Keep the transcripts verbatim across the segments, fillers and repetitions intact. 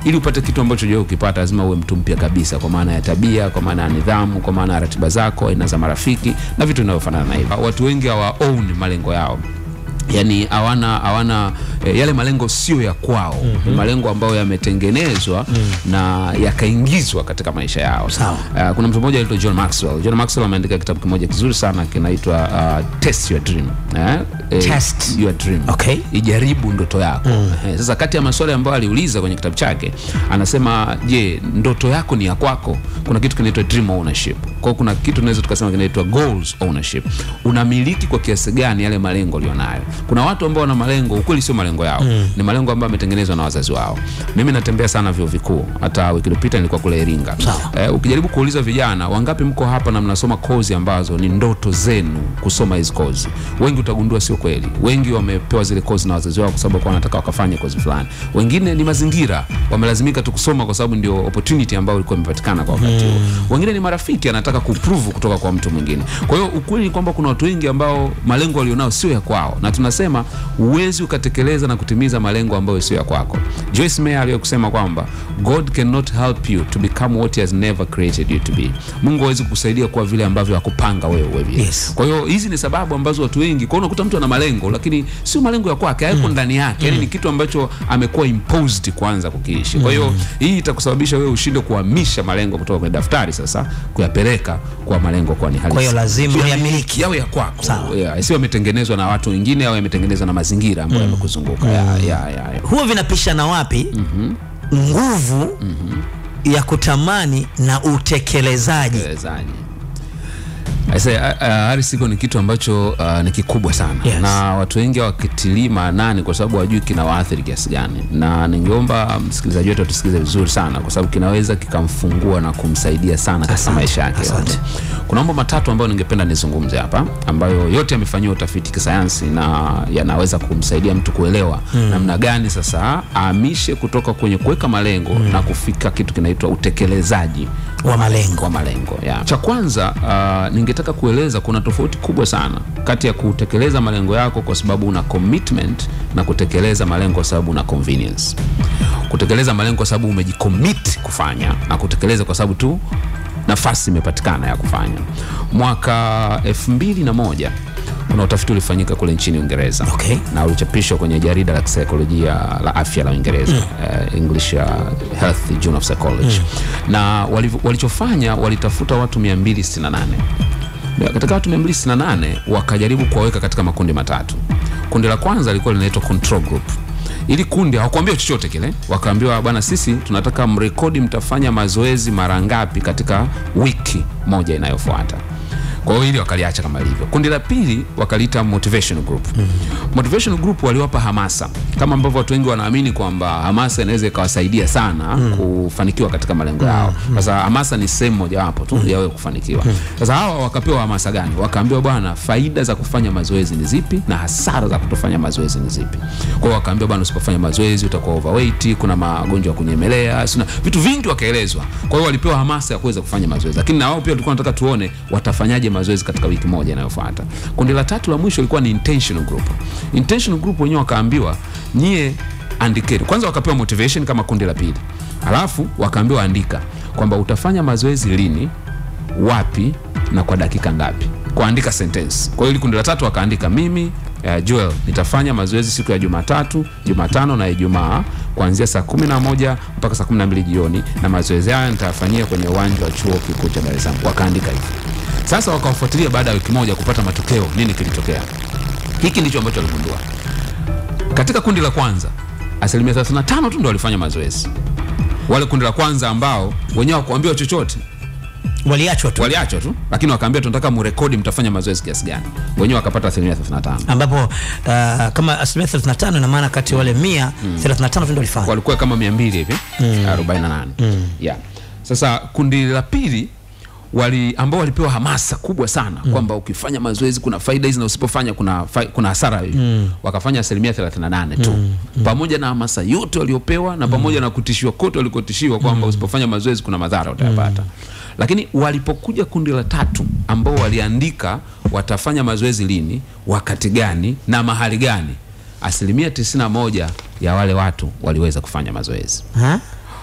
ili upate kitu ambacho je ukipata lazima uwe mtu mpya kabisa, kwa maana ya tabia, kwa maana ya nidhamu, kwa maana ya ratiba zako, aina za marafiki na vitu vinavyofanana na hivyo. Watu wengi hawa own malengo yao. Yani hawana hawana e, yale malengo sio ya kwao. Mm -hmm. Malengo ambayo yametengenezwa mm. na yakaingizwa katika maisha yao. Sawa. Uh, kuna mtu mmoja anaitwa John Maxwell. John Maxwell ameandika kitabu kimoja kizuri sana kinaitwa uh, Test Your Dream. Eh? Test Your Dream. Okay. Ijaribu ndoto yako. Mm. Eh, sasa kati ya maswali ambayo aliuliza kwenye kitabu chake, anasema, je, ndoto yako ni ya kwako? Kuna kitu kinaitwa dream ownership. Kwa kuna kitu tunaweza tukasema kinaitwa goals ownership. Unamiliki kwa kiasi gani yale malengo ulionayo? Kuna watu ambao wana malengo ukweli sio malengo yao. Mm. Ni malengo ambayo yametengenezwa na wazazi wao. Mimi natembea sana vyuo vikuu. Hata wiki iliyopita nilikuwa kule Iringa. Eh, ukijaribu kuuliza vijana, wangapi mko hapa na mnasoma kozi ambazo ni ndoto zenu kusoma hizo kozi? Wengi utagundua sio kweli. Wengi wamepewa zile kozi na wazazi wao kwa sababu kwa wanataka wakafanye kozi fulani. Wengine ni mazingira, wamelazimika tu kusoma kwa sababu ndio opportunity ambayo ilikuwa imepatikana kwa wakati huo. Mm. Wengine ni marafiki, anataka kuprove kutoka kwa mtu mwingine. Kwa hiyo ukweli ni kwamba kuna watu wengi ambao malengo walionao sio ya kwao. Na tunasema uwezi ukatekeleza na kutimiza malengo ambayo sio ya kwako. Joyce Meyer aliyokusema kwamba God cannot help you to become what he has never created you to be. Mungu hawezi kukusaidia kwa vile ambavyo hakupanga wewe wewe. Yes. Kwa hiyo hizi ni sababu ambazo watu wengi, kwa unakuta mtu ana malengo lakini sio malengo ya kwake, hayako mm. ndani yake. Yaani mm. ni kitu ambacho amekuwa imposed kwanza kukiishi. Kwa hiyo mm. hii itakusababisha wewe ushinde kuhamisha malengo kutoka kwenye daftari sasa kuyapeleka kwa malengo kwa ni halisi. Kwa hiyo lazima uyamiliki yawe ya kwako. Yeah, sio yametengenezwa na watu wengine au yametengenezwa na mazingira ambayo mm. yamekuzunguka. Mm. Ya, ya, ya, ya. Huwa vinapishana wapi mm-hmm. nguvu mm-hmm. ya kutamani na utekelezaji? Utekelezaji. I say harisiko ni kitu ambacho uh, ni kikubwa sana. Yes. Na watu wengi wakitili maanani kwa sababu hawajui kinawaathiri kiasi gani. Na ningeomba msikilizaji wetu tusikize vizuri sana kwa sababu kinaweza kikamfungua na kumsaidia sana katika maisha yake. Kuna mambo matatu ambayo ningependa nizungumze hapa ambayo yote yamefanywa utafiti kisayansi na yanaweza kumsaidia mtu kuelewa mm. namna gani sasa ahamishe kutoka kwenye kuweka malengo mm. na kufika kitu kinaitwa utekelezaji wa malengo wa malengo. Yeah. Cha kwanza uh, ningetaka kueleza kuna tofauti kubwa sana kati ya kutekeleza malengo yako kwa sababu una commitment na kutekeleza malengo kwa sababu una convenience. Kutekeleza malengo kwa sababu umejicommit kufanya na kutekeleza kwa sababu tu nafasi imepatikana ya kufanya. Mwaka elfu mbili na moja kuna utafiti ulifanyika kule nchini Uingereza. Okay. Na ulichapishwa kwenye jarida la kisaikolojia la afya la Uingereza. Mm. Uh, English uh, Health Journal of Psychology. Mm. Na walichofanya walitafuta watu mia mbili sitini na nane. Katika watu mia mbili sitini na nane wakajaribu kuwaweka katika makundi matatu. Kundi la kwanza lilikuwa linaitwa control group. Ili kundi hawakuambia chochote kile, wakaambiwa bwana, sisi tunataka mrekodi mtafanya mazoezi mara ngapi katika wiki moja inayofuata. Kwa hiyo ili wakaliacha kama hivyo. Kundi la pili wakaliita motivation group. Mm -hmm. Motivation group waliwapa hamasa. Kama ambavyo watu wengi wanaamini kwamba hamasa inaweza ikawasaidia sana mm -hmm. kufanikiwa katika malengo yao. Sasa mm -hmm. hamasa ni sehemu moja wapo tu mm -hmm. ya kufanikiwa. Mm -hmm. Sasa hawa wakapewa hamasa gani? Wakaambiwa bwana, faida za kufanya mazoezi ni zipi na hasara za kutofanya mazoezi ni zipi. Kwa hiyo wakaambiwa bwana, usipofanya mazoezi utakuwa overweight, kuna magonjwa ya kunyemelea, sina vitu vingi wakaelezwa. Kwa hiyo walipewa hamasa ya kuweza kufanya mazoezi. Lakini na wao pia walikuwa wanataka tuone watafanyaje mazoezi katika wiki moja inayofuata. Kundi la tatu la mwisho ilikuwa ni intentional group. Intentional group wenyewe wakaambiwa nyie andikeni. Kwanza wakapewa motivation kama kundi la pili. Alafu wakaambiwa andika kwamba utafanya mazoezi lini, wapi na kwa dakika ngapi. Kuandika sentence. Kwa hiyo kundi la tatu wakaandika mimi uh, Joel nitafanya mazoezi siku ya Jumatatu, Jumatano na Ijumaa kuanzia saa kumi na moja mpaka saa kumi na mbili jioni na mazoezi haya nitafanyia kwenye uwanja wa chuo kikuu cha Dar es Salaam. Wakaandika hivyo. Sasa wakawafuatilia baada ya wiki moja kupata matokeo nini kilitokea. Hiki ndicho ambacho waligundua. Katika kundi la kwanza asilimia thelathini na tano tu ndio walifanya mazoezi. Wale kundi la kwanza ambao wenyewe hawakuambiwa chochote waliachwa tu. Waliachwa tu, lakini wakaambia tunataka mrekodi mtafanya mazoezi kiasi gani. Wenyewe wakapata asilimia thelathini na tano. Ambapo uh, kama asilimia thelathini na tano ina maana kati wale mia mm. thelathini na tano ndio walifanya. Walikuwa kama mia mbili hivi, mm. arobaini na nane. Mm. Yeah. Sasa kundi la pili wali ambao walipewa hamasa kubwa sana mm. kwamba ukifanya mazoezi kuna faida hizi na usipofanya kuna kuna hasara hiyo. Mm. Wakafanya asilimia thelathini na nane tu. Mm. Mm. Pamoja na hamasa yote waliopewa na pamoja mm. na kutishiwa kote walikotishiwa kwamba mm. usipofanya mazoezi kuna madhara utayapata. Mm. Lakini walipokuja kundi la tatu ambao waliandika watafanya mazoezi lini, wakati gani na mahali gani, asilimia tisini na moja ya wale watu waliweza kufanya mazoezi. Ha?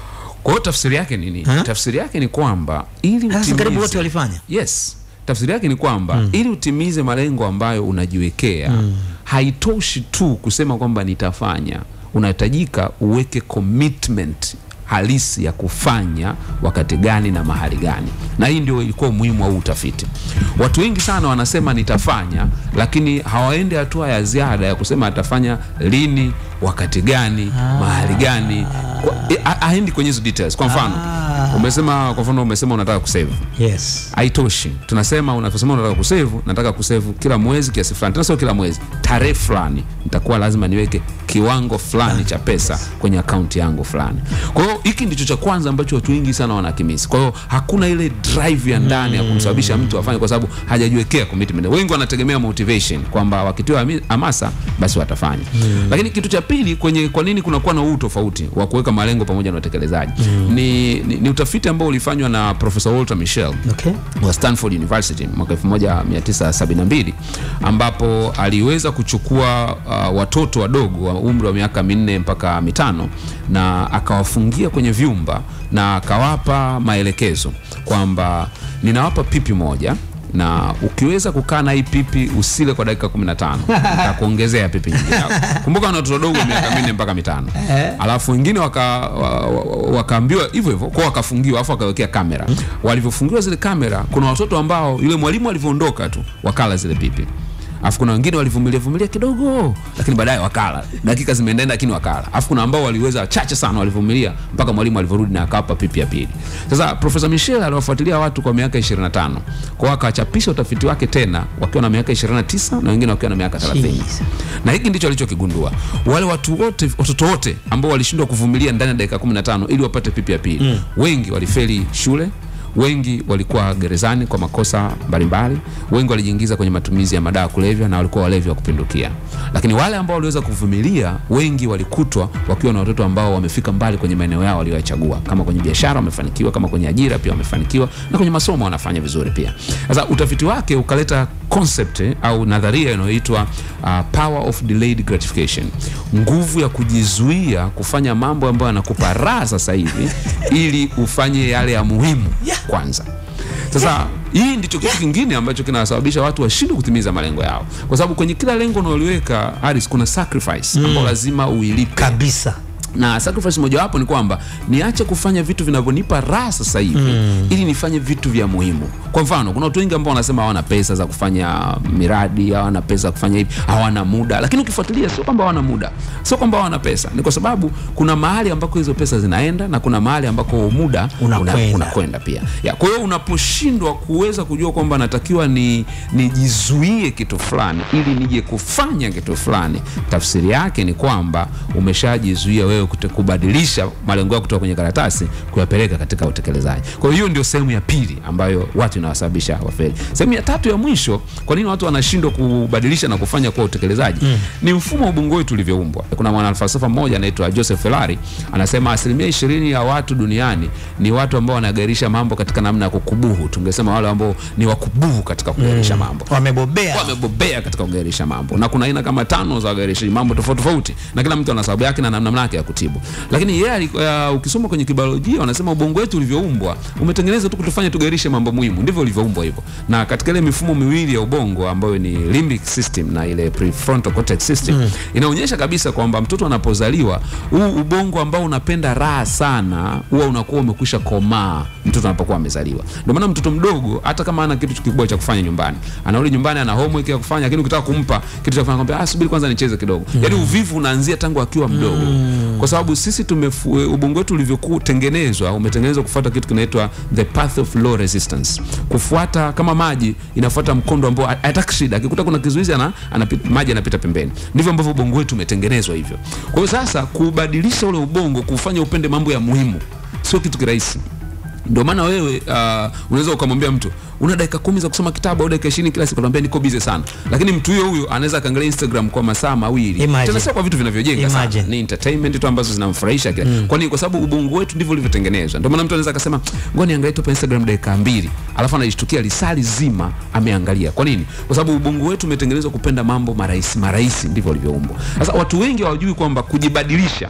Kwa hiyo tafsiri yake ni nini? Tafsiri yake ni kwamba ili utimize, karibu wote walifanya. Yes. Tafsiri yake ni kwamba mm. ili utimize malengo ambayo unajiwekea mm. haitoshi tu kusema kwamba nitafanya. Unahitajika uweke commitment halisi ya kufanya wakati gani na mahali gani. Na hii ndio ilikuwa muhimu wa utafiti. Watu wengi sana wanasema nitafanya, lakini hawaende hatua ya ziada ya kusema atafanya lini, wakati gani, ah. mahali gani. Haendi kwenye hizo details. Kwa mfano, ah. umesema kwa mfano umesema unataka kusave. Yes. Haitoshi. Tunasema unaposema unataka kusave, nataka kusave kila mwezi kiasi fulani. Tunasema kila mwezi, tarehe fulani nitakuwa lazima niweke kiwango fulani cha pesa kwenye account yangu fulani. Kwa hiyo hiki ndicho cha kwanza ambacho watu wengi sana wanakimisi. Kwa hiyo hakuna ile drive ya ndani ya kumsababisha mtu afanye kwa sababu hajajiwekea commitment. Wengi wanategemea motivation kwamba wakitiwa hamasa basi watafanya. Mm. Lakini kitu cha pili kwenye kwa nini kuna kuwa na huu tofauti wa kuweka malengo pamoja na utekelezaji mm. ni, ni, ni utafiti ambao ulifanywa na Professor Walter Mischel okay. wa Stanford University mwaka elfu moja mia tisa sabini na mbili ambapo aliweza kuchukua uh, watoto wadogo wa umri wa miaka minne mpaka mitano na akawafungia kwenye vyumba na akawapa maelekezo kwamba ninawapa pipi moja na ukiweza kukaa na hii pipi usile kwa dakika kumi na tano nitakuongezea pipi nyingine. Kumbuka wana watoto wadogo miaka minne mpaka mitano. Alafu wengine waka wakaambiwa hivyo hivyo kwa wakafungiwa afu wakawekea kamera. Walivyofungiwa zile kamera kuna watoto ambao yule mwalimu alivyoondoka tu wakala zile pipi. Afu kuna wengine walivumilia vumilia kidogo lakini baadaye wakala. Dakika zimeenda lakini wakala. Afu kuna ambao waliweza chache sana walivumilia mpaka mwalimu alivyorudi na akawapa pipi ya pili. Sasa Professor Mischel aliwafuatilia watu kwa miaka ishirini na tano. Kwa akachapisha utafiti wake tena wakiwa na miaka ishirini na tisa na wengine wakiwa na miaka thelathini. Na hiki ndicho alichokigundua. Wale watu wote watoto wote ambao walishindwa kuvumilia ndani ya dakika kumi na tano ili wapate pipi ya pili. Mm. Wengi walifeli shule. Wengi walikuwa gerezani kwa makosa mbalimbali, wengi walijiingiza kwenye matumizi ya madawa kulevya na walikuwa walevi wa kupindukia. Lakini wale ambao waliweza kuvumilia, wengi walikutwa wakiwa na watoto ambao wamefika mbali kwenye maeneo yao walioyachagua. Kama kwenye biashara wamefanikiwa, kama kwenye ajira pia wamefanikiwa, na kwenye masomo wanafanya vizuri pia. Sasa utafiti wake ukaleta concept eh, au nadharia inayoitwa uh, power of delayed gratification. Nguvu ya kujizuia kufanya mambo ambayo yanakupa raha sasa hivi ili ufanye yale ya muhimu kwanza. Sasa hii ndicho kitu kingine ambacho kinawasababisha watu washindwe kutimiza malengo yao. Kwa sababu kwenye kila lengo unaloliweka Haris kuna sacrifice mm. ambayo lazima uilipe kabisa. Na sacrifice moja wapo ni kwamba niache kufanya vitu vinavyonipa raha sasa hivi mm. ili nifanye vitu vya muhimu. Kwa mfano, kuna watu wengi ambao wanasema hawana pesa za kufanya miradi, hawana pesa za kufanya hivi, hawana muda. Lakini ukifuatilia sio kwamba hawana muda, sio kwamba hawana pesa. Ni kwa sababu kuna mahali ambako hizo pesa zinaenda na kuna mahali ambako muda unakwenda una, una pia. Ya, kwa hiyo unaposhindwa kuweza kujua kwamba natakiwa ni nijizuie kitu fulani ili nije kufanya kitu fulani, tafsiri yake ni kwamba umeshajizuia wewe kubadilisha malengo yako kutoka kwenye karatasi kuyapeleka katika utekelezaji. Kwa hiyo ndio sehemu ya pili ambayo watu inawasababisha wafeli. Sehemu ya tatu ya mwisho, kwa nini watu wanashindwa kubadilisha na kufanya kwa utekelezaji? Mm. Ni mfumo wa ubongo wetu ulivyoumbwa. Kuna mwanafalsafa mmoja anaitwa Joseph Ferrari, anasema asilimia ishirini ya watu duniani ni watu ambao wanagairisha mambo katika namna ya kukubuhu. Tungesema wale ambao ni wakubuhu katika kugairisha mambo. Mm. Wamebobea. Wamebobea katika kugairisha mambo. Na kuna aina kama tano za kugairisha mambo tofauti tofauti. Na kila mtu ana sababu yake na namna yake ya kutibu. Lakini yeye uh, ukisoma kwenye kibiolojia wanasema ubongo wetu ulivyoumbwa umetengenezwa tu kutufanya tugairishe mambo muhimu. Ndivyo ulivyoumbwa hivyo. Na katika ile mifumo miwili ya ubongo ambayo ni limbic system na ile prefrontal cortex system mm. inaonyesha kabisa kwamba mtoto anapozaliwa huu ubongo ambao unapenda raha sana huwa unakuwa umekwisha komaa mtoto anapokuwa amezaliwa. Ndio maana mtoto mdogo hata kama ana kitu kikubwa cha kufanya nyumbani, anarudi nyumbani ana homework ya kufanya, lakini ukitaka kumpa kitu cha kufanya kwamba ah, subiri kwanza nicheze kidogo. Mm. Yaani uvivu unaanzia tangu akiwa mdogo. Mm. Kwa sababu sisi tumefu, ubongo wetu ulivyokutengenezwa umetengenezwa kufuata kitu kinaitwa the path of low resistance. Kufuata kama maji inafuata mkondo ambao hataki shida. Akikuta kuna kizuizi ana, anapita, maji yanapita pembeni. Ndivyo ambavyo ubongo wetu umetengenezwa hivyo. Kwa hiyo sasa kubadilisha ule ubongo kufanya upende mambo ya muhimu sio kitu kirahisi. Ndio maana wewe uh, unaweza ukamwambia mtu una dakika kumi za kusoma kitabu au dakika ishirini kila siku, anamwambia niko busy sana. Lakini mtu huyo huyo anaweza kaangalia Instagram kwa masaa mawili. Tena sio kwa vitu vinavyojenga sana. Ni entertainment tu ambazo zinamfurahisha kile. Mm. Kwa nini? Kwa sababu ubongo wetu ndivyo ulivyotengenezwa. Ndio maana mtu anaweza akasema ngoja niangalie tu Instagram dakika mbili, alafu anajishtukia lisali zima ameangalia. Kwa nini? Kwa sababu ubongo wetu umetengenezwa kupenda mambo marahisi marahisi, ndivyo ulivyoumbwa. Sasa watu wengi hawajui kwamba kujibadilisha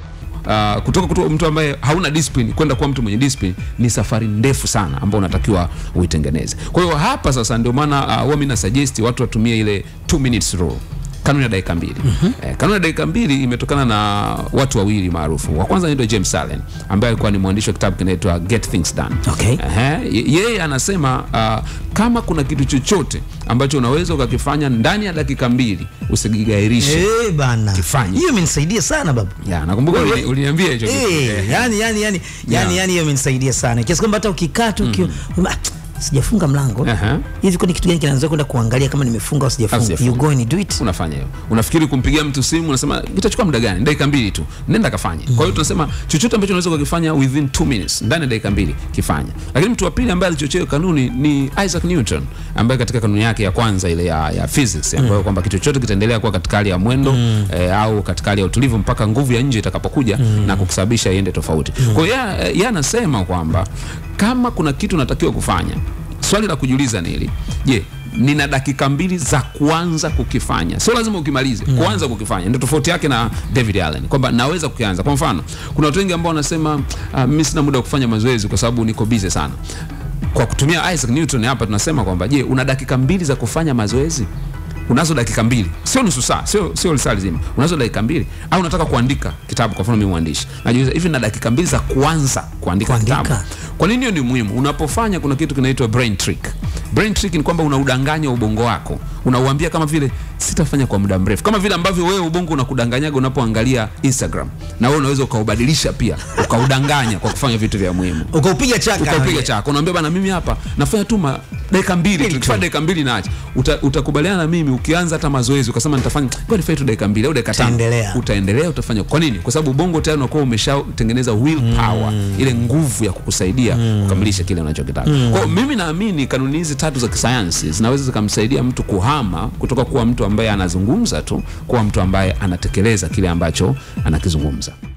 uh, kutoka kutoka mtu ambaye hauna discipline kwenda kuwa mtu mwenye discipline ni safari ndefu sana ambayo unatakiwa uitengeneze. Kwa hiyo hapa sasa ndio maana uh, mimi na suggest watu watumie ile two minutes rule, kanuni ya dakika mbili. Mm-hmm. Eh, kanuni ya dakika mbili imetokana na watu wawili maarufu. Wa kwanza ni James Allen ambaye alikuwa ni mwandishi wa kitabu kinaitwa Get Things Done. Okay. Eh, yeye anasema uh, kama kuna kitu chochote ambacho unaweza ukakifanya ndani ya dakika mbili usigairishe. Eh bana. Kifanye. Hiyo imenisaidia sana baba. Ya, nakumbuka uliniambia hicho kitu. Eh, yani yani yani yani yani hiyo imenisaidia sana. Kiasi kwamba hata ukikaa tu mm-hmm. sijafunga mlango. Uh-huh. Hivi kuna kitu gani kinaanza kwenda kuangalia kama nimefunga au sijafunga? You go and do it. Unafanya hiyo. Unafikiri kumpigia mtu simu unasema kitachukua muda gani? Dakika mbili tu. Nenda kafanye. Mm. Kwa hiyo tunasema chochote ambacho unaweza kukifanya within two minutes, ndani ya dakika mbili kifanya. Lakini mtu wa pili ambaye alichochea kanuni ni Isaac Newton ambaye katika kanuni yake ya kwanza ile ya, ya physics ambayo mm. kwamba kitu chochote kitaendelea kuwa katika hali ya mwendo mm. eh, au katika hali ya utulivu mpaka nguvu ya nje itakapokuja mm. na kukusababisha iende tofauti. Mm. Kwa hiyo yeye anasema kwamba kama kuna kitu unatakiwa kufanya, swali la kujiuliza ni hili: je, nina dakika mbili za kuanza kukifanya? Sio lazima ukimalize, mm. kuanza kukifanya. Ndio tofauti yake na David Allen kwamba naweza kukianza. Kwa mfano, kuna watu wengi ambao wanasema uh, mimi sina muda wa kufanya mazoezi kwa sababu niko busy sana. Kwa kutumia Isaac Newton hapa tunasema kwamba je, una dakika mbili za kufanya mazoezi? Unazo dakika mbili, sio nusu saa, sio sio saa nzima. Unazo dakika mbili. Au unataka kuandika kitabu, kwa mfano mimi mwandishi, najiuliza hivi na dakika mbili za kuanza kuandika, kuandika kitabu. Kwa nini hiyo ni muhimu? Unapofanya kuna kitu kinaitwa brain trick. Brain trick ni kwamba unaudanganya ubongo wako. Unauambia kama vile sitafanya kwa muda mrefu. Kama vile ambavyo wewe ubongo unakudanganyaga unapoangalia Instagram. Na wewe unaweza ukaubadilisha pia, ukaudanganya kwa kufanya vitu vya muhimu. Ukaupiga chaka. Ukaupiga chaka. Unaambia bana mimi hapa nafanya tu dakika mbili, tukifanya dakika mbili naacha. Uta, utakubaliana na mimi ukianza hata mazoezi ukasema nitafanya ngoja nifanye tu dakika mbili au dakika tano. Utaendelea. Utaendelea utafanya. Kwa nini? Kwa sababu ubongo tayari unakuwa umeshatengeneza willpower, mm. ile nguvu ya kukusaidia mm. kukamilisha kile unachokitaka. Mm. Kwa mimi naamini kanuni hizi tatu za kisayansi zinaweza zikamsaidia mtu kuhama kutoka kuwa mtu ambaye anazungumza tu kuwa mtu ambaye anatekeleza kile ambacho anakizungumza.